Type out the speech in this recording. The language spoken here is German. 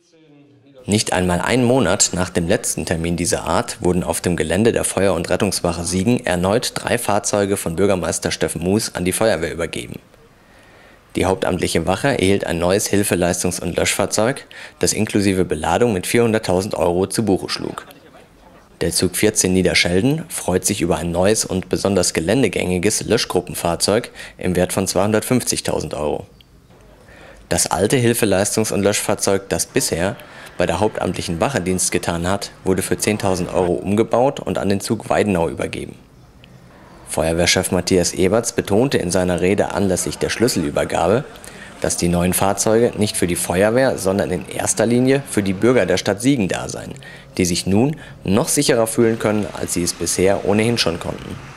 Nicht einmal einen Monat nach dem letzten Termin dieser Art wurden auf dem Gelände der Feuer- und Rettungswache Siegen erneut 3 Fahrzeuge von Bürgermeister Steffen Muß an die Feuerwehr übergeben. Die hauptamtliche Wache erhielt ein neues Hilfeleistungs- und Löschfahrzeug, das inklusive Beladung mit 400.000 € zu Buche schlug. Der Zug 14 Niederschelden freut sich über ein neues und besonders geländegängiges Löschgruppenfahrzeug im Wert von 250.000 €. Das alte Hilfeleistungs- und Löschfahrzeug, das bisher bei der hauptamtlichen Wache Dienst getan hat, wurde für 10.000 € umgebaut und an den Zug Weidenau übergeben. Feuerwehrchef Matthias Eberts betonte in seiner Rede anlässlich der Schlüsselübergabe, dass die neuen Fahrzeuge nicht für die Feuerwehr, sondern in erster Linie für die Bürger der Stadt Siegen da seien, die sich nun noch sicherer fühlen können, als sie es bisher ohnehin schon konnten.